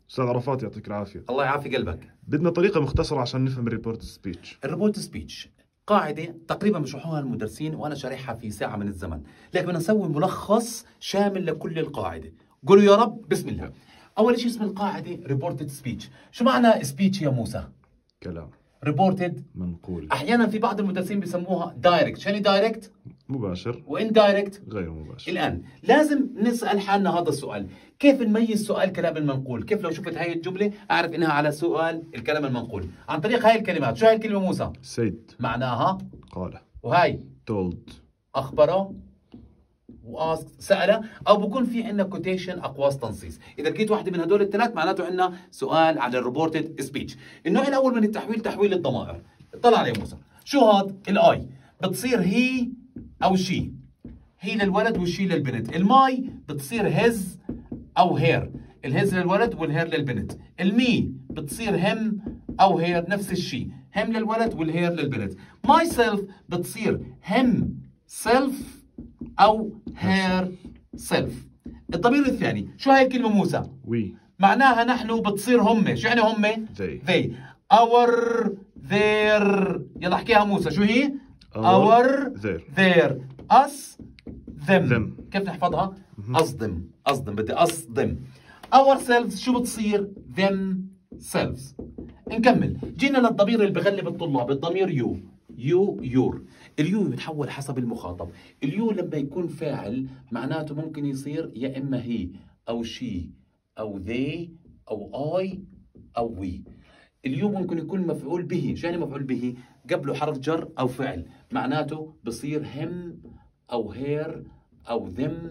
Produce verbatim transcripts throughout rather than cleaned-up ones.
استاذ عرفات يعطيك العافيه. الله يعافي قلبك. بدنا طريقه مختصره عشان نفهم الريبورت سبيتش. الريبورت سبيتش قاعده تقريبا بشرحوها المدرسين وانا شارحها في ساعه من الزمن، لكن بدنا نسوي ملخص شامل لكل القاعده. قولوا يا رب بسم الله. اول شيء اسم القاعده ريبورتد سبيتش. شو معنى سبيتش يا موسى؟ كلام. ريبورتد منقول. احيانا في بعض المدرسين بيسموها دايركت. شنو دايركت؟ مباشر. وان دايركت غير مباشر. الان لازم نسال حالنا هذا السؤال، كيف نميز سؤال كلام المنقول؟ كيف لو شفت هاي الجمله اعرف انها على سؤال الكلام المنقول؟ عن طريق هاي الكلمات. شو هاي الكلمه موسى؟ سيد. معناها قال. وهاي told. اخبره واسك سأله، او بكون في عندنا كوتيشن اقواس تنصيص. اذا لقيت واحده من هدول الثلاث معناته عندنا سؤال على الريبورتد سبيتش. النوع الاول من التحويل تحويل الضمائر. اطلع عليه موسى. شو هاد؟ الاي بتصير هي او شي، هي للولد والشي للبنت. الماي بتصير هز او هير، الهز للولد والهير للبنت. المي بتصير هم او هير، نفس الشيء، هم للولد والهير للبنت. ماي سيلف بتصير هم سيلف او هير سيلف. الضمير الثاني شو هاي الكلمه موسى؟ وي. معناها نحن بتصير هم. شو يعني هم؟ they. they our their. يلا احكيها موسى. شو هي؟ our, our their. their us them. them. كيف نحفظها؟ أصدم أصدم بدي أصدم. ourselves شو بتصير؟ themselves. نكمل. جينا للضمير اللي بغلب الطلاب، الضمير يو. يو يور. اليو بتحول حسب المخاطب. اليو لما يكون فاعل معناته ممكن يصير يا إما هي أو شي أو they أو I أو we. اليو ممكن يكون مفعول به. شو يعني مفعول به؟ قبله حرف جر أو فعل، معناته بصير him أو her أو them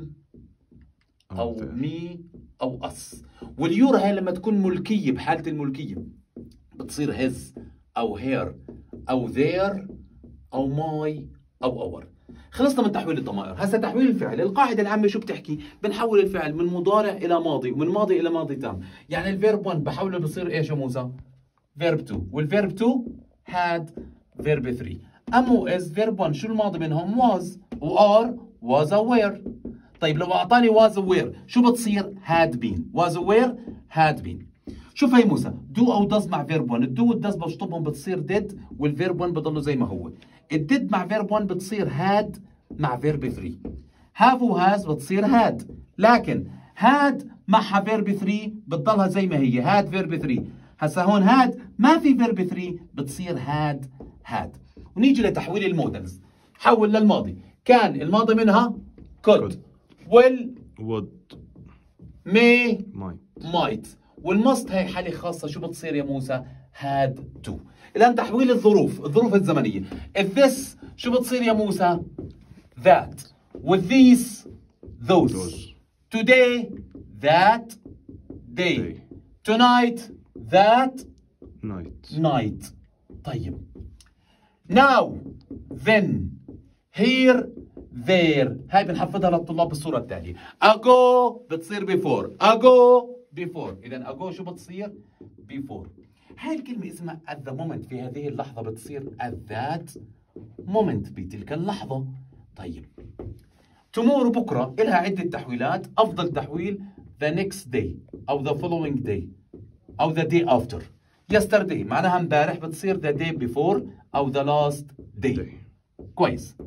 أو me أو us. واليور هاي لما تكون ملكية بحالة الملكية بتصير his أو her أو their أو my أو our. خلصنا من تحويل الضمائر. هسه تحويل الفعل. القاعدة العامة شو بتحكي؟ بنحول الفعل من مضارع إلى ماضي ومن ماضي إلى ماضي تام. يعني الفيرب واحد بحوله بصير إيش يا موسى؟ فيرب اثنين. والفيرب اثنين had فيرب ثلاثة. am و is فيرب واحد شو الماضي منهم؟ was. و are was aware. طيب لو أعطاني was aware شو بتصير؟ had been. was aware had been. شوف هي موسى، do أو does مع فيرب واحد. الدو والdoes بشطبهم بتصير did والفيرب واحد بضله زي ما هو. الديد مع فيرب واحد بتصير had مع فيرب ثلاثة. have و has بتصير had، لكن had معها فيرب ثلاثة بتضلها زي ما هي had فيرب ثلاثة. هسا هون had ما في فيرب ثلاثة بتصير had had. ونيجي لتحويل المودلز. حول للماضي. كان الماضي منها could will would may might might. والمست هي حالة خاصة شو بتصير يا موسى؟ had to. الآن تحويل الظروف، الظروف الزمنية. this شو بتصير يا موسى؟ that. with these those. those. today that day. day. tonight that night. night. طيب. now then here there. هاي بنحفظها للطلاب بالصورة التالية. ago بتصير before. ago before. إذا ago شو بتصير؟ before. هاي الكلمة اسمها at the moment. في هذه اللحظة بتصير at that moment بتلك اللحظة. طيب. tomorrow بكرة إلها عدة تحويلات. أفضل تحويل the next day أو the following day أو the day after. yesterday معناها امبارح بتصير the day before أو the last day. day. كويس.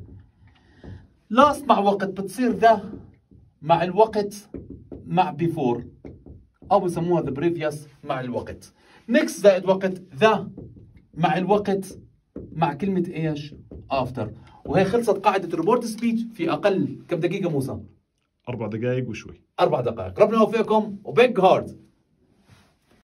last مع وقت بتصير the مع الوقت مع before أو بسموها the previous مع الوقت. next زائد وقت the مع الوقت مع كلمة ايش؟ after. وهي خلصت قاعدة الريبورت سبيتش في أقل كم دقيقة موسى؟ أربع دقائق وشوي. أربع دقائق. ربنا يوفقكم وبيج هارد.